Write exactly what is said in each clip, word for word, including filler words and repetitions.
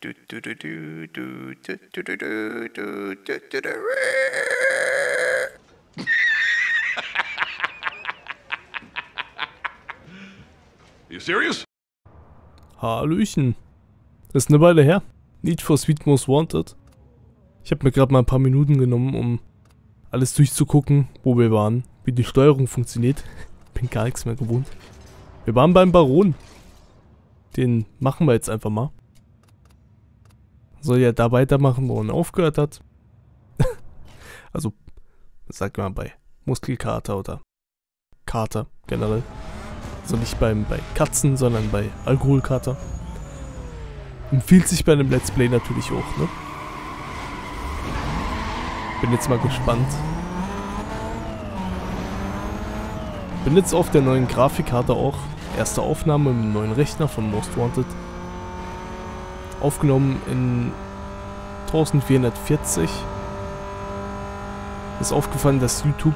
You serious? Hallöchen. Das ist eine Weile her. Need for Speed Most Wanted. Ich habe mir gerade mal ein paar Minuten genommen, um alles durchzugucken, wo wir waren, wie die Steuerung funktioniert. Bin gar nichts mehr gewohnt. Wir waren beim Baron. Den machen wir jetzt einfach mal. Soll ja da weitermachen, wo er aufgehört hat. Also, sag mal bei Muskelkater oder Kater generell. Also nicht beim, bei Katzen, sondern bei Alkoholkater. Empfiehlt sich bei einem Let's Play natürlich auch, ne? Bin jetzt mal gespannt. Bin jetzt auf der neuen Grafikkarte auch. Erste Aufnahme mit dem neuen Rechner von Most Wanted. Aufgenommen in vierzehnhundertvierzig. Ist aufgefallen, dass YouTube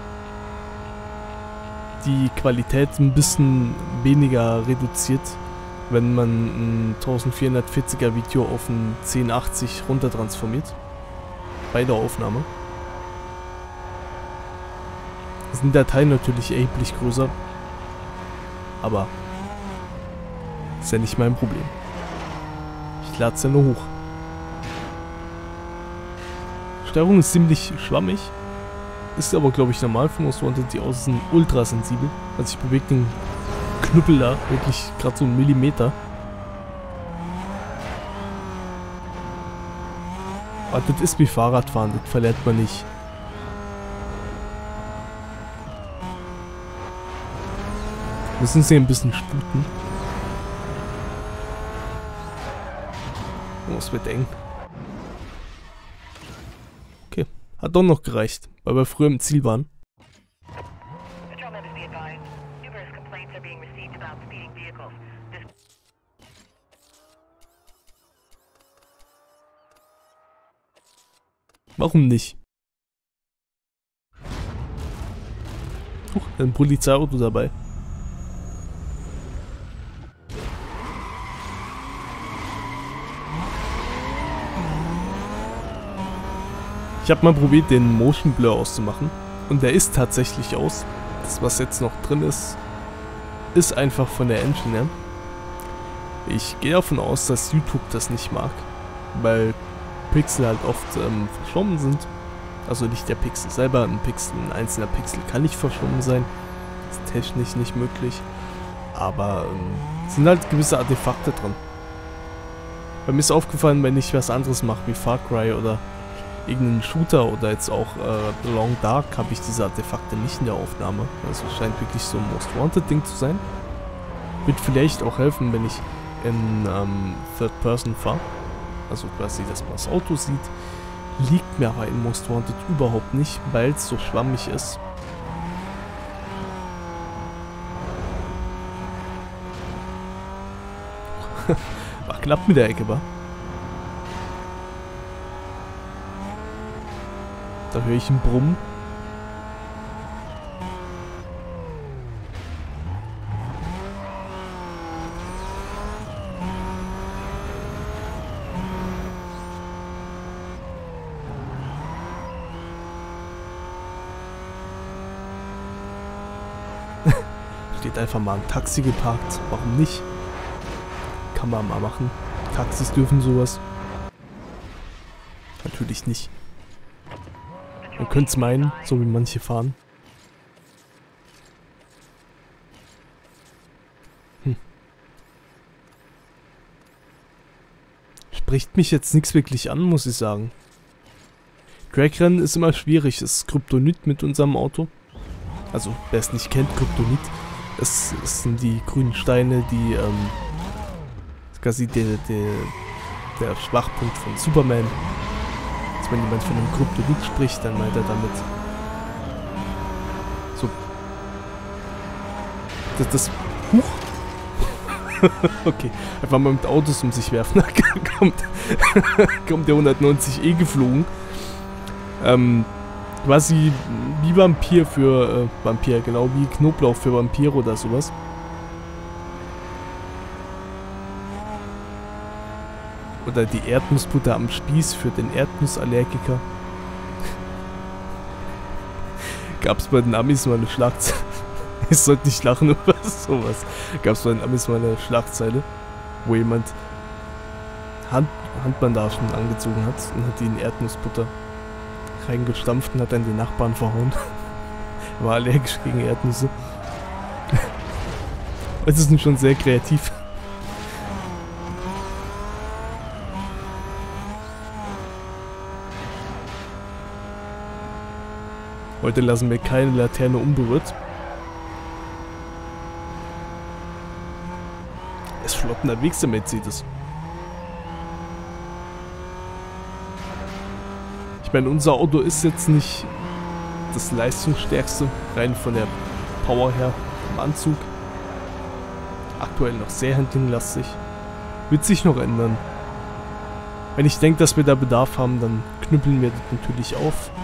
die Qualität ein bisschen weniger reduziert, wenn man ein vierzehnhundertvierziger Video auf ein zehn achtzig runter transformiert. Bei der Aufnahme. Das sind Dateien natürlich erheblich größer, aber ist ja nicht mein Problem. Ich lade es ja nur hoch. Steuerung ist ziemlich schwammig. Ist aber, glaube ich, normal für Most Wanted. Die Außen sind ultra sensibel. Also ich bewege den Knüppel da wirklich gerade so einen Millimeter. Aber das ist wie Fahrradfahren, das verlernt man nicht. Müssen sie ein bisschen sputen. Oh, es wird eng. Okay, hat doch noch gereicht, weil wir früher im Ziel waren. Warum nicht? Huch, ein Polizeiauto dabei. Ich habe mal probiert, den Motion Blur auszumachen. Und der ist tatsächlich aus. Das, was jetzt noch drin ist, ist einfach von der Engine her. Ich gehe davon aus, dass YouTube das nicht mag. Weil Pixel halt oft ähm, verschwommen sind. Also nicht der Pixel selber, ein Pixel, ein einzelner Pixel kann nicht verschwommen sein. Ist technisch nicht möglich. Aber ähm, es sind halt gewisse Artefakte drin. Bei mir ist aufgefallen, wenn ich was anderes mache, wie Far Cry oder irgendeinen Shooter oder jetzt auch äh, Long Dark, habe ich diese Artefakte nicht in der Aufnahme. Also es scheint wirklich so ein Most Wanted Ding zu sein. Wird vielleicht auch helfen, wenn ich in ähm, Third Person fahre. Also quasi, dass man das Auto sieht. Liegt mir aber in Most Wanted überhaupt nicht, weil es so schwammig ist. War knapp mit der Ecke, wa? Da höre ich einen Brummen. Steht einfach mal ein Taxi geparkt. Warum nicht? Kann man mal machen. Taxis dürfen sowas. Natürlich nicht. Man könnte es meinen, so wie manche fahren. Hm. Spricht mich jetzt nichts wirklich an, muss ich sagen. Dragrennen ist immer schwierig. Es ist Kryptonit mit unserem Auto. Also, wer es nicht kennt, Kryptonit. Es, es sind die grünen Steine, die ähm, quasi der, der, der Schwachpunkt von Superman. Wenn jemand von einem Kryptonit spricht, dann meint er damit so das, das Huch okay, einfach mal mit Autos um sich werfen. Da kommt, kommt der hundertneunzig E geflogen. Ähm, quasi wie Vampir für äh, Vampir, genau wie Knoblauch für Vampire oder sowas. Oder die Erdnussbutter am Spieß für den Erdnussallergiker. Gab's bei den Amis mal eine Schlagzeile. Ich sollte nicht lachen über sowas. Gab's bei den Amis mal eine Schlagzeile, wo jemand Hand Handbandagen angezogen hat und hat die in Erdnussbutter reingestampft und hat dann den Nachbarn verhauen. War allergisch gegen Erdnüsse. Das ist schon sehr kreativ. Heute lassen wir keine Laterne unberührt. Es flott unterwegs der Mercedes. Ich meine, unser Auto ist jetzt nicht das leistungsstärkste, rein von der Power her im Anzug. Aktuell noch sehr handlinglastig. Wird sich noch ändern. Wenn ich denke, dass wir da Bedarf haben, dann knüppeln wir das natürlich auf.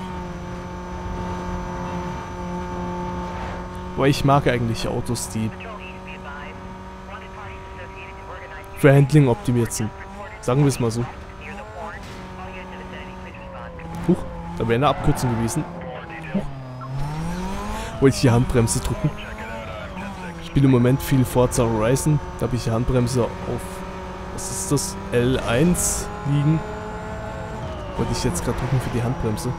Aber ich mag eigentlich Autos, die für Handling optimiert sind. Sagen wir es mal so. Huch, da wäre eine Abkürzung gewesen. Huch. Wollte ich die Handbremse drücken. Ich spiele im Moment viel Forza Horizon. Da habe ich die Handbremse auf, was ist das, L eins liegen. Wollte ich jetzt gerade drücken für die Handbremse.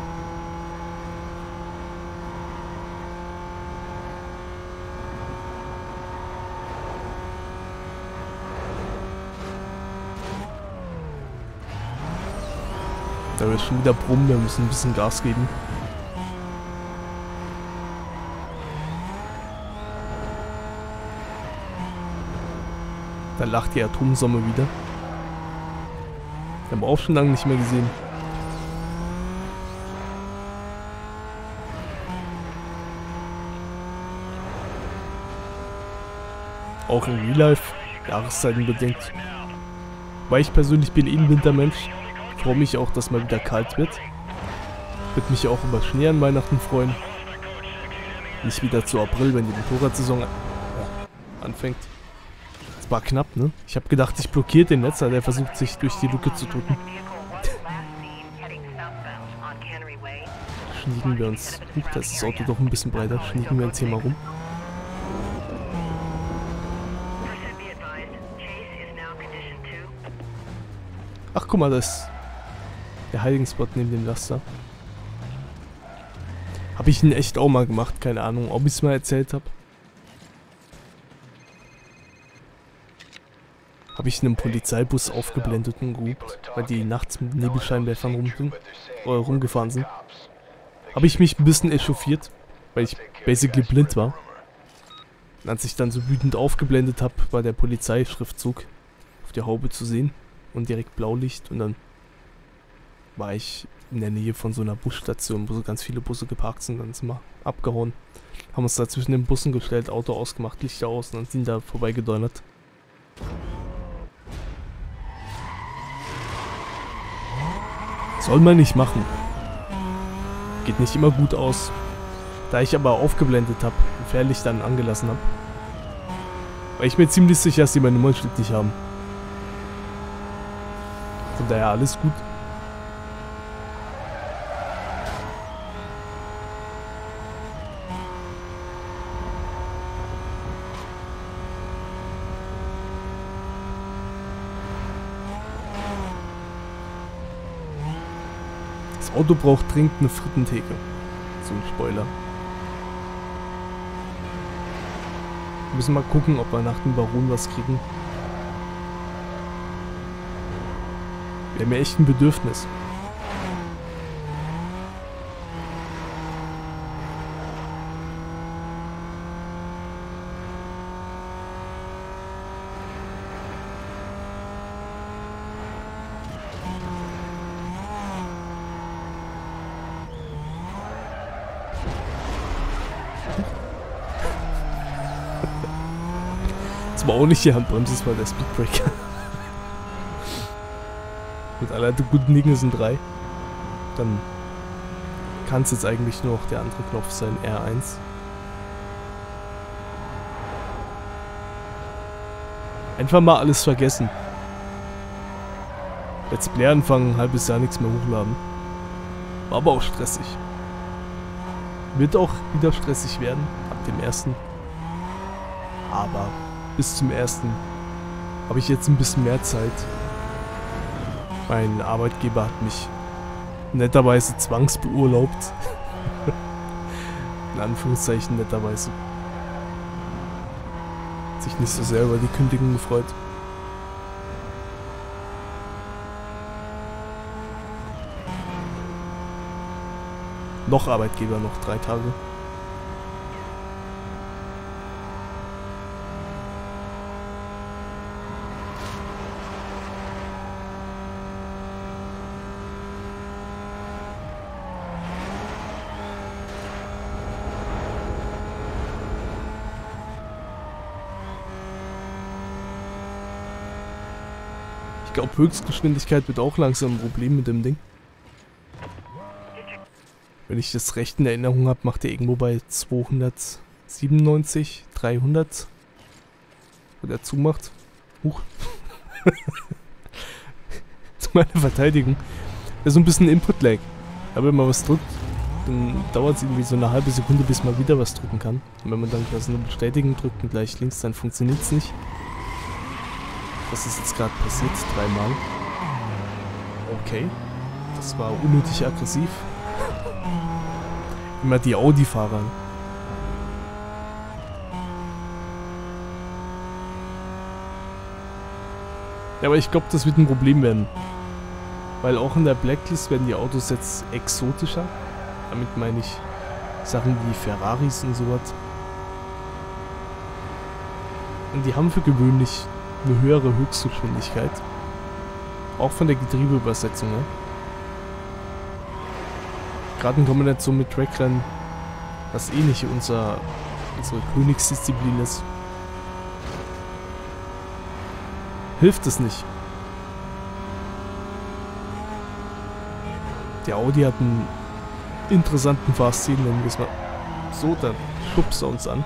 Da wird schon wieder brummen, wir müssen ein bisschen Gas geben. Da lacht die Atomsonne wieder. Wir haben auch schon lange nicht mehr gesehen. Auch in Real Life, Jahreszeiten bedingt. Weil ich persönlich bin eh ein Wintermensch. Ich freue mich auch, dass mal wieder kalt wird. Würde mich auch über Schnee an Weihnachten freuen. Nicht wieder zu April, wenn die Motorradsaison anfängt. Das war knapp, ne? Ich habe gedacht, ich blockiere den Netzer, der versucht sich durch die Lücke zu drücken. Schnieken wir uns. Huch, da ist das Auto doch ein bisschen breiter. Schnieken wir uns hier mal rum. Ach, guck mal, das ist der Heiligenspot neben dem Laster. Habe ich ihn echt auch mal gemacht, keine Ahnung, ob ich es mal erzählt habe. Habe ich in einem Polizeibus aufgeblendet und gehupt, weil die nachts mit Nebelscheinwerfern rum, äh, rumgefahren sind. Habe ich mich ein bisschen echauffiert, weil ich basically blind war. Und als ich dann so wütend aufgeblendet habe, war der Polizeischriftzug auf der Haube zu sehen und direkt Blaulicht und dann war ich in der Nähe von so einer Busstation, wo so ganz viele Busse geparkt sind, dann sind wir abgehauen. Haben uns da zwischen den Bussen gestellt, Auto ausgemacht, Lichter aus und dann sind da vorbeigedonnert. Soll man nicht machen. Geht nicht immer gut aus. Da ich aber aufgeblendet habe und Fährlicht dann angelassen habe, war ich mir ziemlich sicher, dass die meine Nummernschild nicht haben. Von daher alles gut. Das Auto braucht dringend eine Frittentheke. So ein Spoiler. Wir müssen mal gucken, ob wir nach dem Baron was kriegen. Wäre mir echt ein Bedürfnis. Das war auch nicht die Handbremse, das war der Speedbreaker. Gut, alle guten Dinge sind drei. Dann kann es jetzt eigentlich nur noch der andere Knopf sein, R eins. Einfach mal alles vergessen. Let's Play anfangen, ein halbes Jahr nichts mehr hochladen. War aber auch stressig. Wird auch wieder stressig werden, ab dem ersten. Aber bis zum ersten habe ich jetzt ein bisschen mehr Zeit. Mein Arbeitgeber hat mich netterweise zwangsbeurlaubt. In Anführungszeichen netterweise. Hat sich nicht so sehr über die Kündigung gefreut. Noch Arbeitgeber, noch drei Tage. Ich glaube, Höchstgeschwindigkeit wird auch langsam ein Problem mit dem Ding. Wenn ich das recht in Erinnerung habe, macht er irgendwo bei zweihundertsiebenundneunzig, dreihundert. Wo der zumacht. Huch. Zu meiner Verteidigung. Das ist so ein bisschen Input-Lag. Aber wenn man was drückt, dann dauert es irgendwie so eine halbe Sekunde, bis man wieder was drücken kann. Und wenn man dann quasi nur bestätigen drückt und gleich links, dann funktioniert es nicht. Das ist jetzt gerade passiert, dreimal. Okay. Das war unnötig aggressiv. Immer die Audi-Fahrer. Ja, aber ich glaube, das wird ein Problem werden. Weil auch in der Blacklist werden die Autos jetzt exotischer. Damit meine ich Sachen wie Ferraris und sowas. Und die haben für gewöhnlich eine höhere Höchstgeschwindigkeit. Auch von der Getriebeübersetzung, ne? Gerade in Kombination mit Trackrennen, was eh nicht unser, unsere Königsdisziplin ist, hilft es nicht. Der Audi hat einen interessanten Fahrstil, nennen wir es mal so, dann schubst er uns an.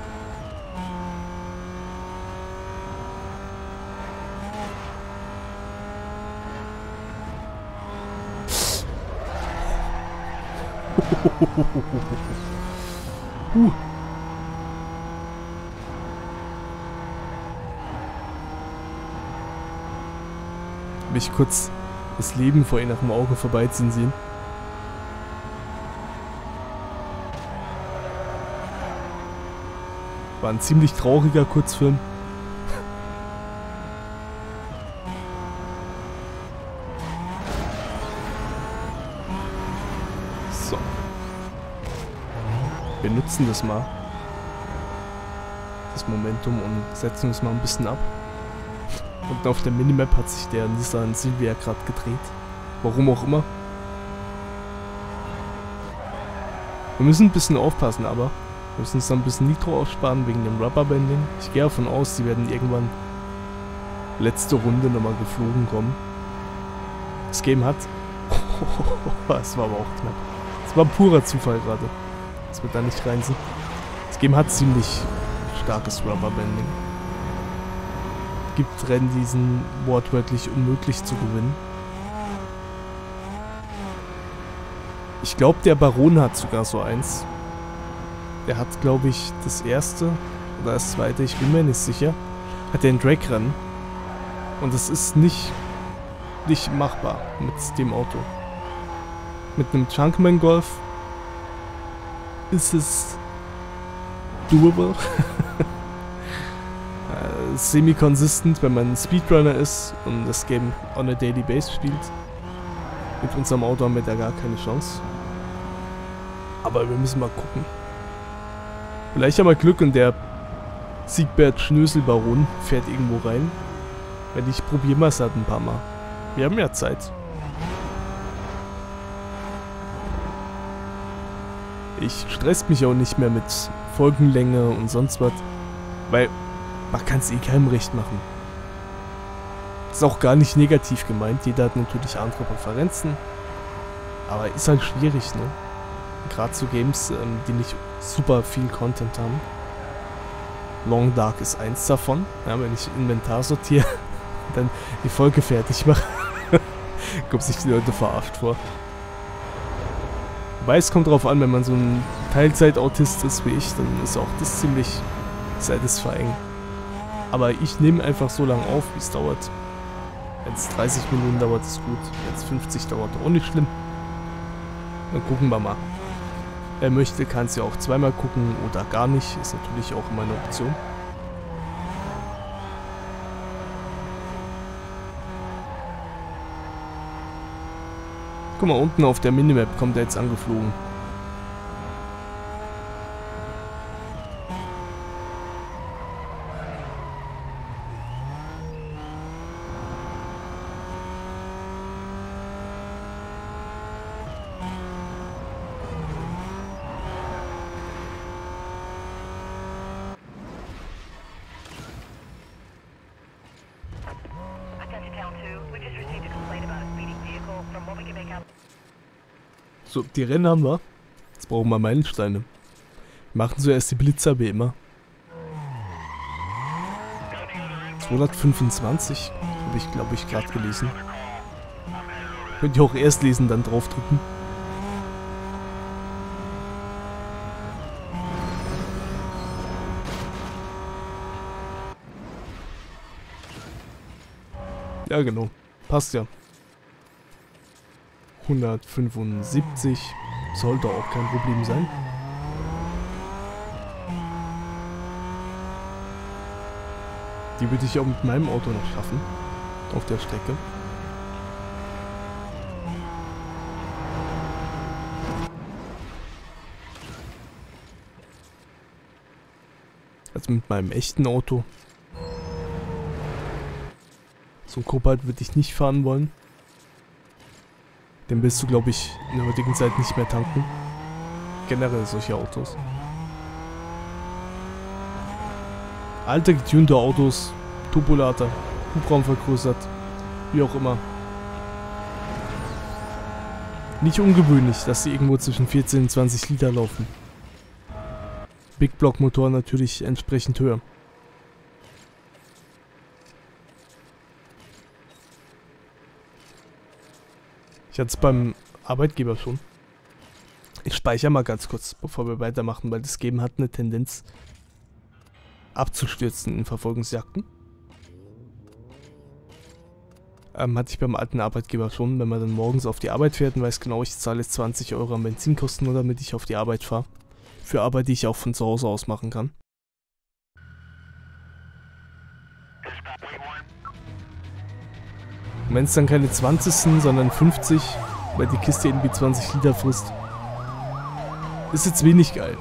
uh. Mich kurz das Leben vor innerem Auge vorbeiziehen sehen. War ein ziemlich trauriger Kurzfilm. So. Wir nutzen das mal. Das Momentum und setzen uns mal ein bisschen ab. Und auf der Minimap hat sich der Nissan Silvia gerade gedreht. Warum auch immer. Wir müssen ein bisschen aufpassen, aber wir müssen uns dann ein bisschen Nitro aufsparen wegen dem Rubberbanding. Ich gehe davon aus, sie werden irgendwann letzte Runde nochmal geflogen kommen. Das Game hat... Das war aber auch knapp. Das war purer Zufall gerade. Das wird da nicht rein sind. Das Game hat ziemlich starkes Rubberbanding. Gibt Rennen, die sind wortwörtlich unmöglich zu gewinnen. Ich glaube, der Baron hat sogar so eins. Der hat, glaube ich, das erste oder das zweite, ich bin mir nicht sicher, hat der ein Drag-Rennen. Und das ist nicht, nicht machbar mit dem Auto. Mit einem Junkman Golf ist es doable. Semi-consistent, wenn man ein Speedrunner ist und das Game on a daily base spielt. Mit unserem Auto haben wir da gar keine Chance. Aber wir müssen mal gucken. Vielleicht haben wir Glück und der Siegbert Schnöselbaron fährt irgendwo rein. Wenn ich probieren wir es halt ein paar Mal. Wir haben ja Zeit. Ich stress mich auch nicht mehr mit Folgenlänge und sonst was. Weil man kann es eh keinem recht machen. Ist auch gar nicht negativ gemeint. Jeder hat natürlich andere Präferenzen. Aber ist halt schwierig, ne? Gerade zu Games, ähm, die nicht super viel Content haben. Long Dark ist eins davon. Ja, wenn ich Inventar sortiere, dann die Folge fertig mache. Kommt sich die Leute verarscht vor. Wobei es kommt drauf an, wenn man so ein Teilzeit-Autist ist wie ich, dann ist auch das ziemlich satisfying. Aber ich nehme einfach so lange auf, wie es dauert. Wenn es dreißig Minuten dauert, ist gut. Wenn es fünfzig dauert, auch nicht schlimm. Dann gucken wir mal. Wer möchte, kann es ja auch zweimal gucken oder gar nicht. Ist natürlich auch immer eine Option. Guck mal, unten auf der Minimap kommt er jetzt angeflogen. So, die Rennen haben wir. Jetzt brauchen wir Meilensteine. Wir machen zuerst die Blitzer wie immer. zweihundertfünfundzwanzig habe ich, glaube ich, gerade gelesen. Könnt ihr auch erst lesen, dann draufdrücken. Ja, genau. Passt ja. hundertfünfundsiebzig sollte auch kein Problem sein. Die würde ich auch mit meinem Auto noch schaffen. Auf der Strecke. Also mit meinem echten Auto. So ein Cobalt würde ich nicht fahren wollen. Den willst du, glaube ich, in der heutigen Zeit nicht mehr tanken. Generell solche Autos. Alte getunte Autos, Turbolader, Hubraum vergrößert, wie auch immer. Nicht ungewöhnlich, dass sie irgendwo zwischen vierzehn und zwanzig Liter laufen. Big Block Motor natürlich entsprechend höher. Ich hatte es beim Arbeitgeber schon. Ich speichere mal ganz kurz, bevor wir weitermachen, weil das Game hat eine Tendenz abzustürzen in Verfolgungsjagden. Ähm, hatte ich beim alten Arbeitgeber schon, wenn man dann morgens auf die Arbeit fährt und weiß genau, ich zahle jetzt zwanzig Euro an Benzinkosten, nur damit ich auf die Arbeit fahre. Für Arbeit, die ich auch von zu Hause aus machen kann. Und wenn es dann keine zwanzig sind, sondern fünfzig, weil die Kiste irgendwie zwanzig Liter frisst, ist jetzt wenig geil.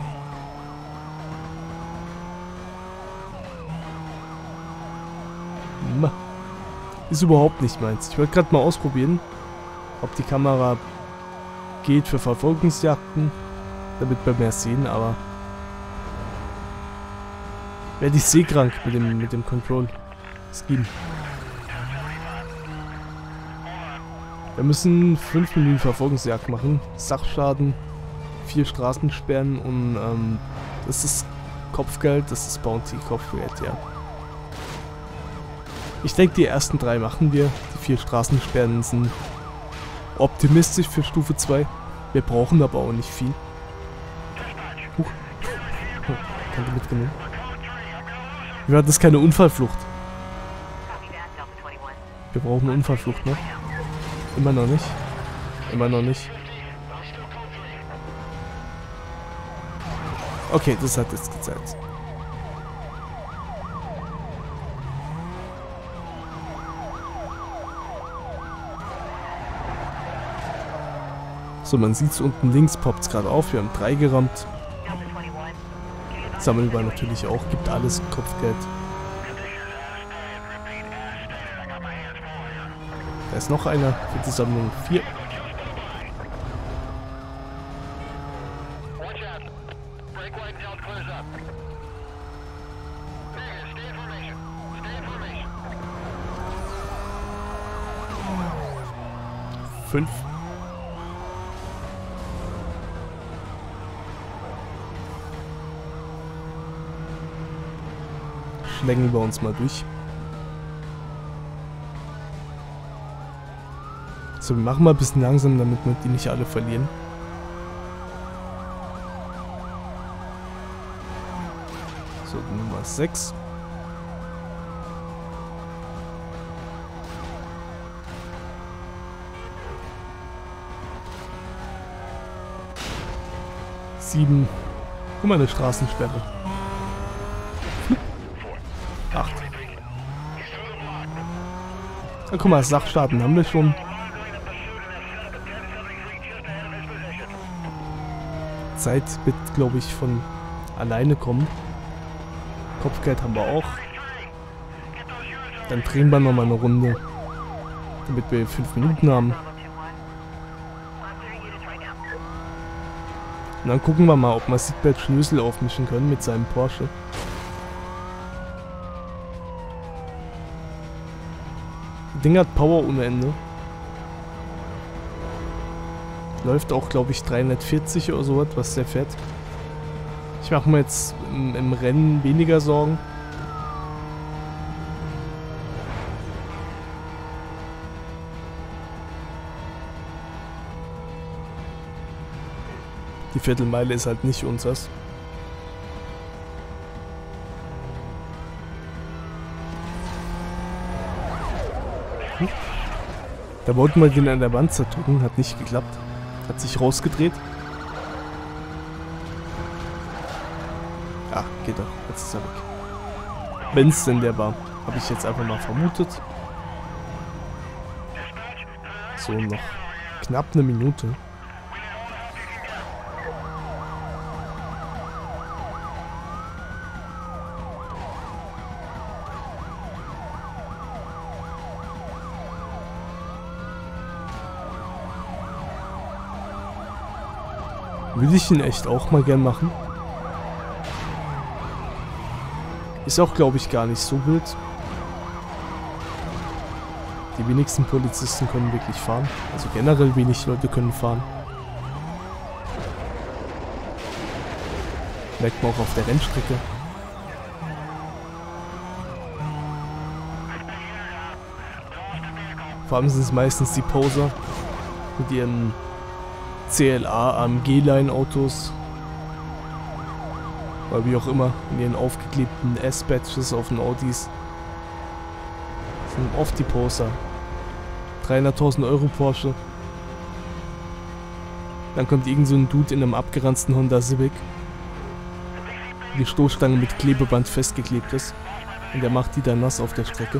Ist überhaupt nicht meins. Ich wollte gerade mal ausprobieren, ob die Kamera geht für Verfolgungsjagden, damit wir mehr sehen, aber werde ich seekrank mit dem, mit dem Control-Scheme. Wir müssen fünf Minuten Verfolgungsjagd machen, Sachschaden, vier Straßensperren und ähm, das ist Kopfgeld, das ist Bounty Kopfgeld, ja. Ich denke, die ersten drei machen wir. Die vier Straßensperren sind optimistisch für Stufe zwei. Wir brauchen aber auch nicht viel. Huch. Konnte mitgenommen. Wir hatten das keine Unfallflucht. Wir brauchen eine Unfallflucht noch. Immer noch nicht. Immer noch nicht. Okay, das hat jetzt gezeigt. So, man sieht es unten links, poppt es gerade auf. Wir haben drei gerammt. Sammeln wir natürlich auch. Gibt alles Kopfgeld. Da ist noch einer für die Sammlung. Vier. Fünf. Schlängen wir uns mal durch. So, wir machen mal ein bisschen langsam, damit wir die nicht alle verlieren. So, Nummer sechs. sieben. Guck mal, eine Straßensperre. acht. Na, guck mal, Sachschaden haben wir schon. Zeit wird, glaube ich, von alleine kommen. Kopfgeld haben wir auch. Dann drehen wir nochmal eine Runde, damit wir fünf Minuten haben. Und dann gucken wir mal, ob wir Siegbert Schnösel aufmischen können mit seinem Porsche. Das Ding hat Power ohne Ende. Läuft auch, glaube ich, dreihundertvierzig oder so, was der fährt. Ich mache mir jetzt im, im Rennen weniger Sorgen. Die Viertelmeile ist halt nicht unseres. Hm. Da wollten wir den an der Wand zerdrücken, hat nicht geklappt. Hat sich rausgedreht. Ah, geht doch. Jetzt ist er weg. Wenn es denn der war. Habe ich jetzt einfach mal vermutet. So, noch knapp eine Minute. Würde ich ihn echt auch mal gern machen. Ist auch, glaube ich, gar nicht so wild. Die wenigsten Polizisten können wirklich fahren. Also generell wenig Leute können fahren. Merkt man auch auf der Rennstrecke. Vor allem sind es meistens die Poser mit ihren C L A A M G-Line-Autos. Oder wie auch immer, in ihren aufgeklebten S-Badges auf den Audis. Das sind oft die Poser. dreihunderttausend Euro Porsche. Dann kommt irgend so ein Dude in einem abgeranzten Honda Civic. Die Stoßstange mit Klebeband festgeklebt ist. Und der macht die dann nass auf der Strecke.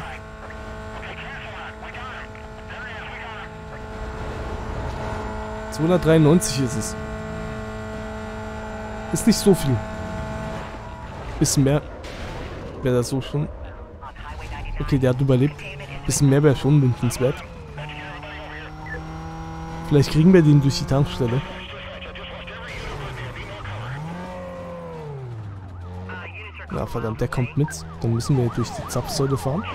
zweihundertdreiundneunzig ist es. Ist nicht so viel. Bisschen mehr wäre das so schon. Okay, der hat überlebt. Bisschen mehr wäre schon wünschenswert. Vielleicht kriegen wir den durch die Tankstelle. Na verdammt, der kommt mit. Dann müssen wir durch die Zapfsäule fahren.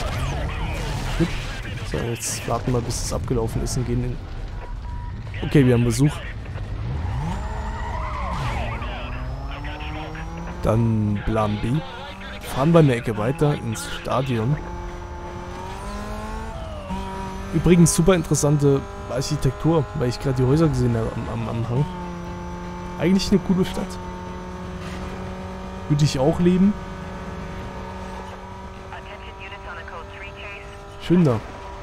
So, jetzt warten wir, bis es abgelaufen ist und gehen in... Okay, wir haben Besuch. Dann Plan B. Fahren wir eine Ecke weiter ins Stadion. Übrigens super interessante Architektur, weil ich gerade die Häuser gesehen habe am, am, am Hang. Eigentlich eine coole Stadt. Würde ich auch leben. Schön da.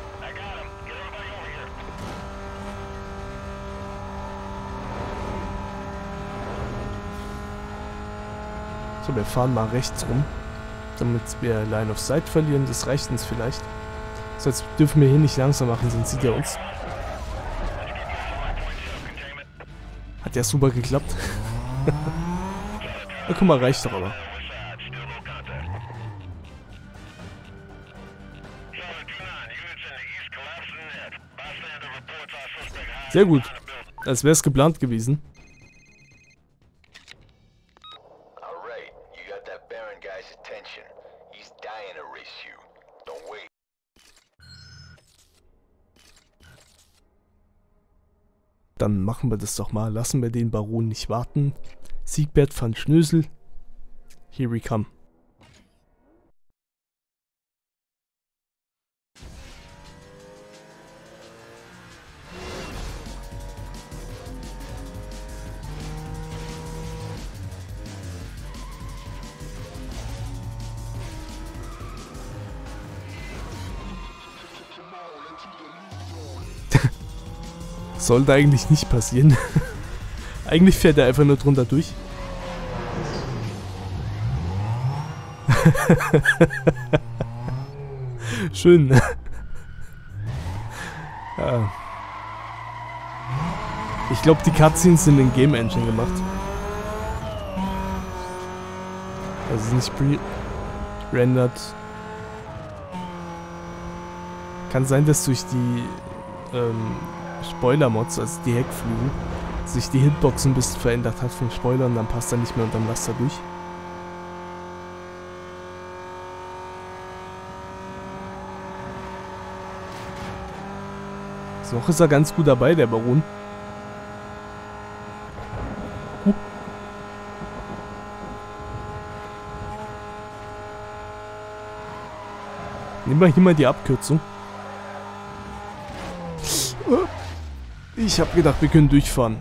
So, wir fahren mal rechts rum, damit wir Line of Sight verlieren. Das reicht uns vielleicht. So, jetzt dürfen wir hier nicht langsam machen, sonst sieht er uns. Hat ja super geklappt. Na, guck mal, reicht doch aber. Sehr gut. Als wäre es geplant gewesen. Dann machen wir das doch mal. Lassen wir den Baron nicht warten. Siegbert van Schnösel. Here we come. Sollte eigentlich nicht passieren. Eigentlich fährt er einfach nur drunter durch. Schön. Ja. Ich glaube, die Cutscenes sind in Game Engine gemacht. Also nicht pre-rendered. Kann sein, dass durch die ähm, Spoiler-Mods, also die Heckflügel, sich die Hitbox ein bisschen verändert hat vom Spoiler und dann passt er nicht mehr unterm Laster durch. So, noch ist er ganz gut dabei, der Baron. Uh. Nehmen wir hier mal die Abkürzung. Ich habe gedacht, wir können durchfahren.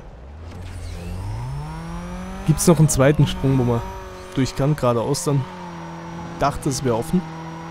Gibt es noch einen zweiten Sprung, wo man durch kann, geradeaus dann? Dachte, es wäre offen.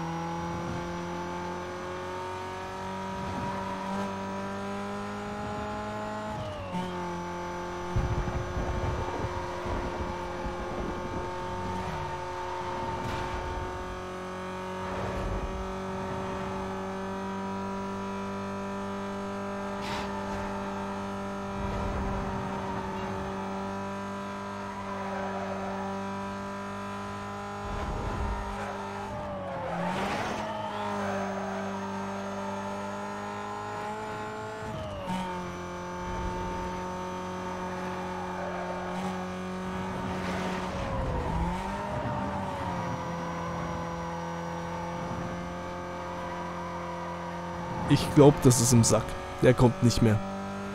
Ich glaube, das ist im Sack. Der kommt nicht mehr.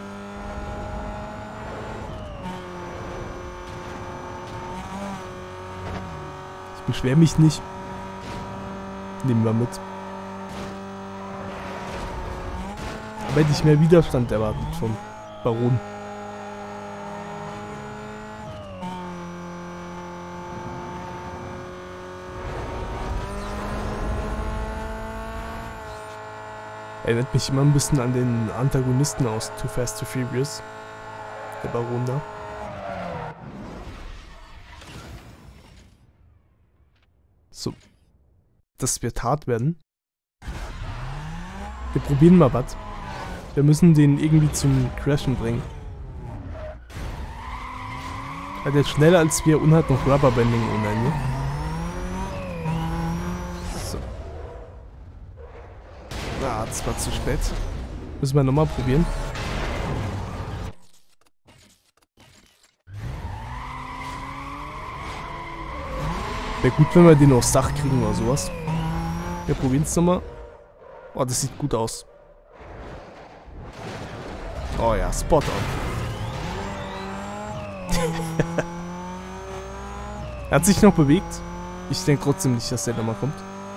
Ich beschwere mich nicht. Nehmen wir mit. Aber hätte ich mehr Widerstand erwartet vom Baron. Erinnert mich immer ein bisschen an den Antagonisten aus Too Fast, Too Furious. Der Baron da. So. Das wird hart werden. Wir probieren mal was. Wir müssen den irgendwie zum Crashen bringen. Er hat jetzt schneller als wir und hat noch Rubberbanding ohne Ende. Ah, das war zu spät. Müssen wir nochmal probieren. Wäre gut, wenn wir den aufs Dach kriegen oder sowas. Wir probieren es nochmal. Oh, das sieht gut aus. Oh ja, spot on. Er hat sich noch bewegt. Ich denke trotzdem nicht, dass der nochmal kommt.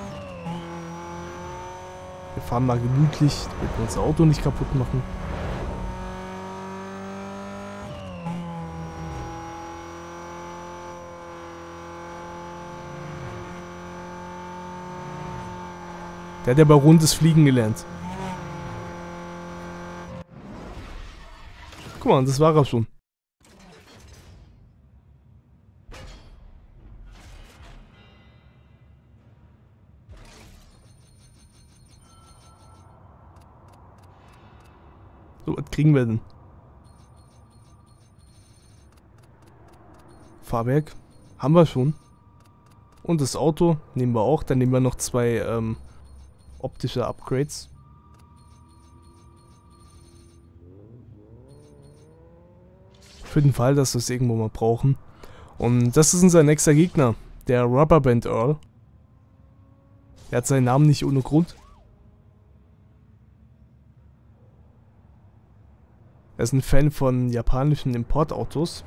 Wir fahren mal gemütlich, damit wir unser Auto nicht kaputt machen. Der hat ja bei rundes Fliegen gelernt. Guck mal, das war er schon. So, was kriegen wir denn? Fahrwerk haben wir schon. Und das Auto nehmen wir auch. Dann nehmen wir noch zwei ähm, optische Upgrades. Für den Fall, dass wir es irgendwo mal brauchen. Und das ist unser nächster Gegner. Der Rubberband Earl. Er hat seinen Namen nicht ohne Grund. Er ist ein Fan von japanischen Importautos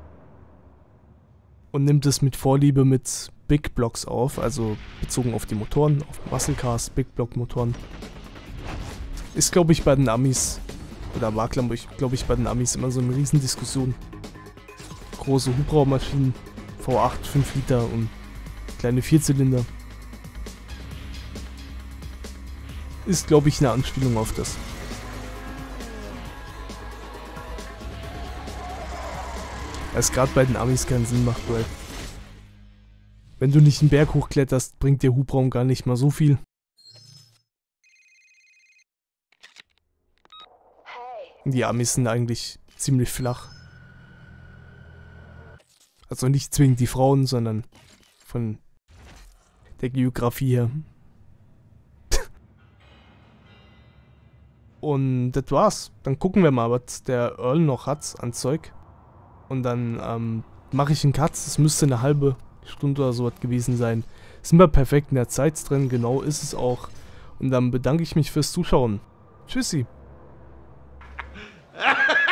und nimmt es mit Vorliebe mit Big Blocks auf, also bezogen auf die Motoren, auf Muscle Cars, Big Block Motoren. Ist, glaube ich, bei den Amis, oder war, glaube ich, glaub ich, bei den Amis immer so eine Riesendiskussion. Große Hubraummaschinen, V acht, fünf Liter und kleine Vierzylinder. Ist, glaube ich, eine Anspielung auf das. Weil es gerade bei den Amis keinen Sinn macht, weil wenn du nicht einen Berg hochkletterst, bringt dir Hubraum gar nicht mal so viel. Die Amis sind eigentlich ziemlich flach. Also nicht zwingend die Frauen, sondern von der Geografie her. Und das war's. Dann gucken wir mal, was der Earl noch hat an Zeug. Und dann ähm, mache ich einen Cut. Das müsste eine halbe Stunde oder so was gewesen sein. Sind wir perfekt in der Zeit drin, genau ist es auch. Und dann bedanke ich mich fürs Zuschauen. Tschüssi.